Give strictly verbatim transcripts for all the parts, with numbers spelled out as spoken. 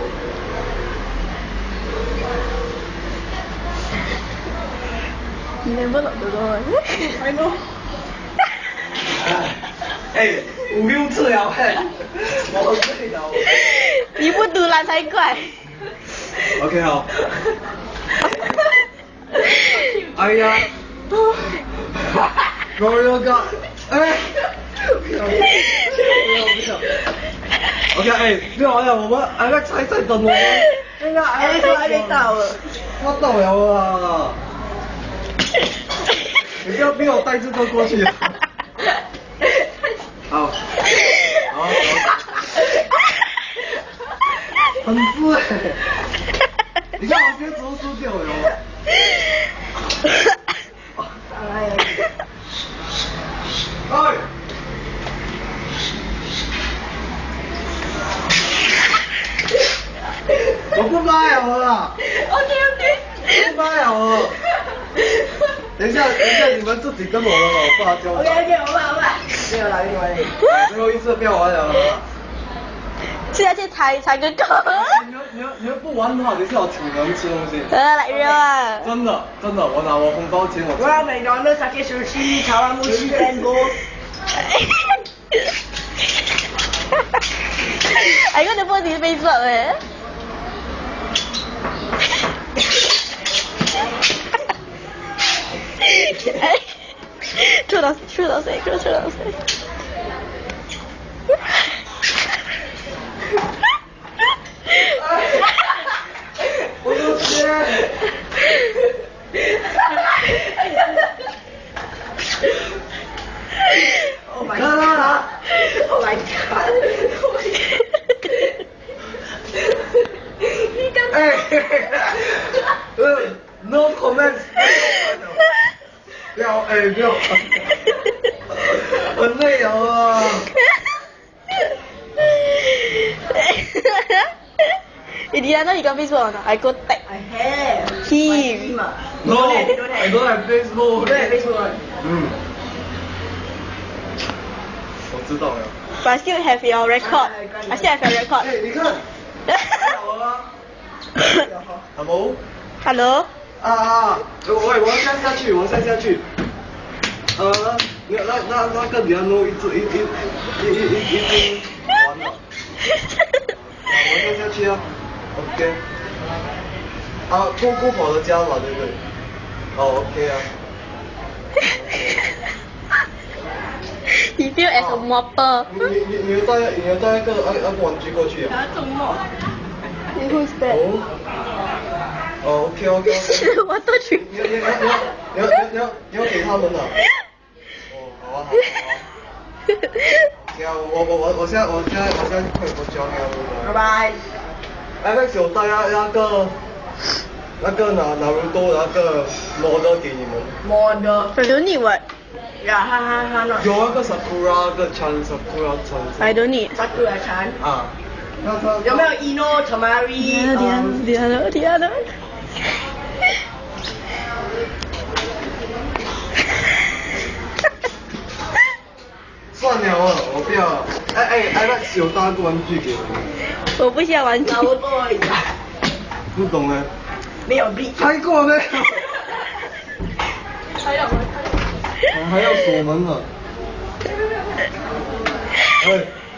你能不能多多？ I know。哎，五六次了哎，我醉了。 你不读了才怪。 OK 好。哎呀。我有个，哎。不要不要不要。OK 哎，不要了，我们 Alex 还在等我们。哎呀 ，Alex 还没到了。他到了啊。你不要逼我带这个过去。好，好，很vui。你看我鞋子都输掉了。哎。哎。我不卖了啦。 OK OK。 不卖了。等一下，等一下，你们自己跟我的老爸交代。 OK OK，好吧好吧。 没有啦，没有啦。最后一次不要玩了。 现在去猜猜个狗。 你们你们你们不玩的话，等一下我请你们吃东西。 呃，来热啊！ 真的真的，我拿我红包钱我。 我要美国的沙克寿司、茶碗蒸、西蛋糕。 哎，我的玻璃杯撞哎。哎，出到出到谁？出出到谁？ 我的天！Oh my god! Oh my god! Oh my god! 你刚才…… 呃 ，no comments。不要哎，不要！很累啊。 Indiana, you got Facebook or not? I go tag I have. him. No, I don't have Facebook. You don't have Facebook. 嗯，我知道了。 But I still have your record. I still have your record. 哎，你看，好了吗 ？Hello。 Hello. 啊啊！喂，我要下下去，我下下去。呃，那那那那个李安诺一直一一一一一一直完了。我下下去啊。OK。啊，姑姑婆的家嘛，对不对？哦 ，OK 啊。 You feel as a mopper. 你你你你要带你要带一个那那个玩具过去啊？ 他中梦。 Who's that? 哦。哦 ，OK OK OK。 是我都去。 你你你你要你要你要你要给他们的。哦，好啊好啊好啊。对啊，我我我我现在我现在我现在快过交给他们了。 拜拜。 Alex 有带那那个那个拿拿人多那个 model 给你们。 model。 I don't need what? 呀哈哈哈！ 有那个 Sakura 那个 Chan Sakura Chan。 I don't need. Sakura Chan。 啊。那他有没有 Ino Tamari？ Diana Diana Diana。 算了啊，我不要了。哎哎，Alex 有搭个玩具给我。 我不需要玩具。 差不多而已。 不懂呢。 没有币。 开过没有？ 还要还要锁门呢。哎。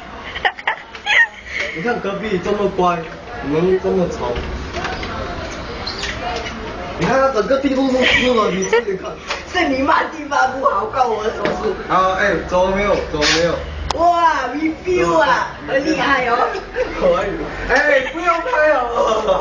你看隔壁这么乖，你们这么吵。你看他整个地都是湿了，你自己看。 是你骂地方不好，关我什么事？ 啊，哎，走了没有？走了没有？ 哇 ，review 啊，很厉害哦。 可以。哎，不要拍了。